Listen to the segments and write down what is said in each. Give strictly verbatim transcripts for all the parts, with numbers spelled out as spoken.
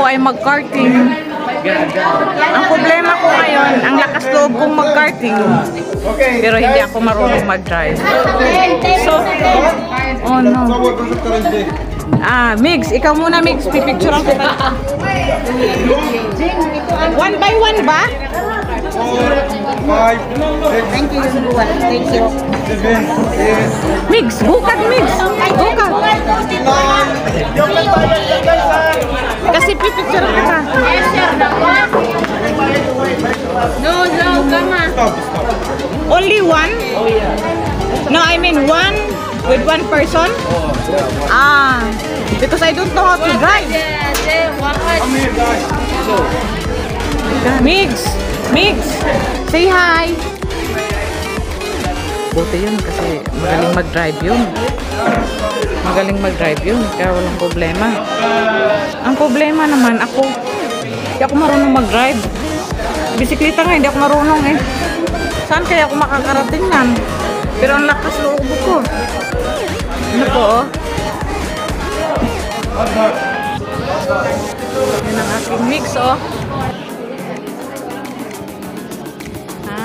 ay mag-karting. Ang problema ko ngayon, ang lakas loob kong mag-karting. Pero hindi ako marunong mag-drive. So, oh no. Ah, Migs, ikaw muna Migs, pipicturean kita. One by one ba? Thank you, thank you. Migs, bukad Migs. Bukad. Kasi pipicturean kita. No, no, come on. Only one? No, I mean one with one person? Ah, because I don't know how to drive. Migs, Migs, say hi. Buti yun kasi magaling mag-drive yun. Magaling mag-drive yun, kaya walang problema. Ang problema naman ako, hindi ako marunong mag-drive. Bisikleta nga, hindi ako marunong eh. Saan kaya ako makakarating yan? Pero ang lakas loob ko. Ano po oh? Yan ang aking mix oh. Ha?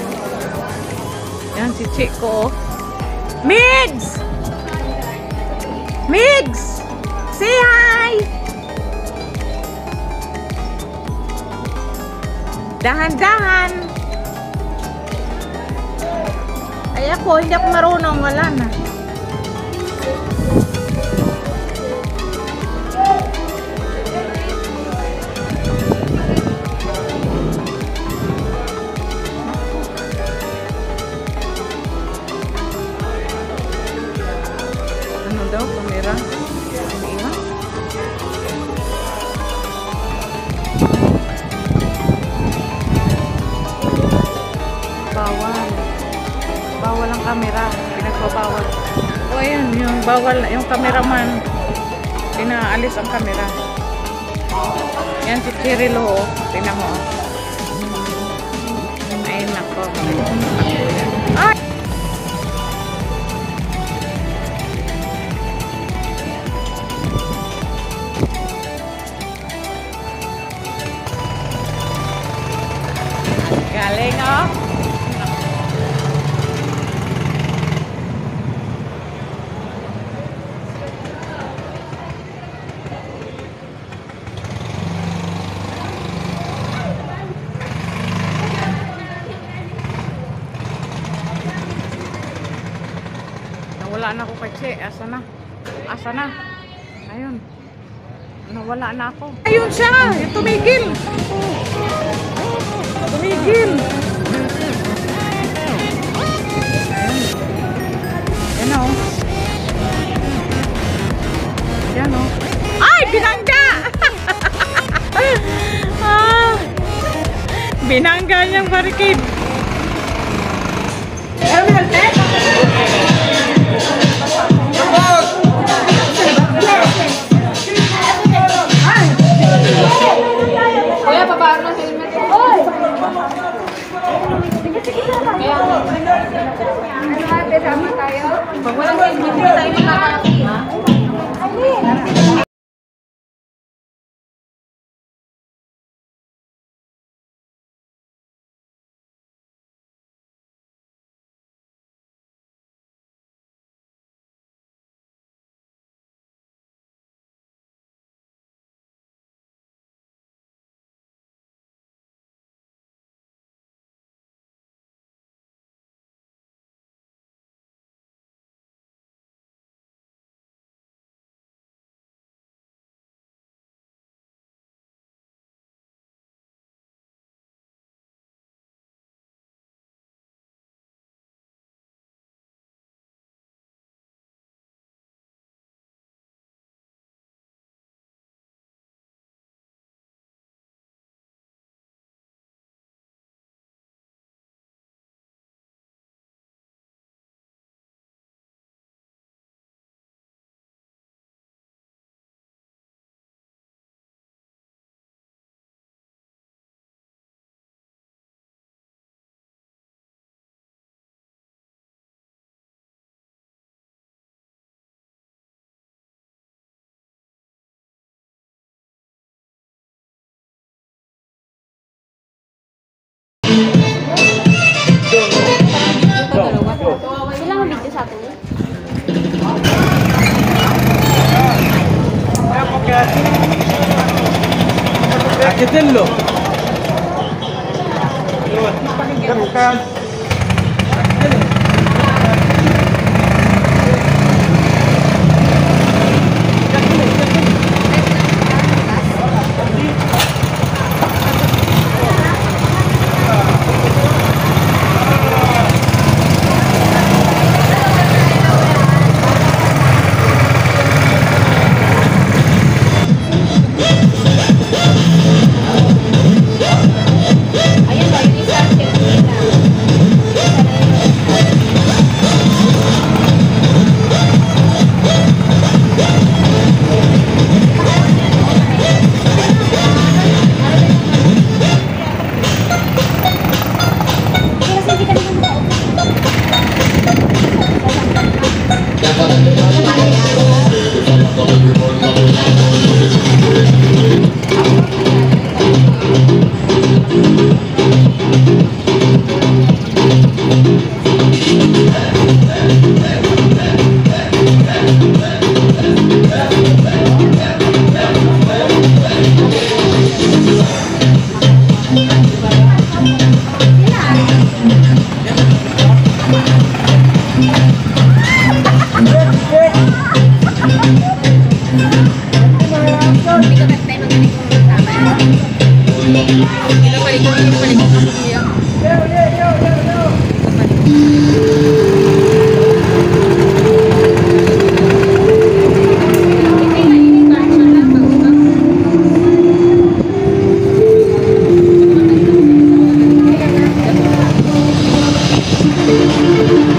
Yan si Chico oh. Migs! Migs! Say hi! Dahan-dahan! Ay ako, hindi ako marunong, wala na. Ano daw, kamera? Ano? Bawal. Bawal ang kamera. Pinagbabawal. O ayan, yung bawal, yung cameraman. Pinaalis ang kamera. Yan si Cirilo. Tingnan mo. Ay, nako. Ay! Galing, oh. Nawala na ako kay Che. Asa na? Asa na? Ayun. Nawala na ako. Ayun siya! Yung tumigil! Tumigil! Ayun. Yan o. Yan o. Ay! Binangga! ah, binangga niyang barricade. Kuya, papaano sa helmet? Oy! Kaya, ano ate, sama tayo? Pag walang helmet, hindi tayo makakarating, ha? Ketello. Kan. Thank you.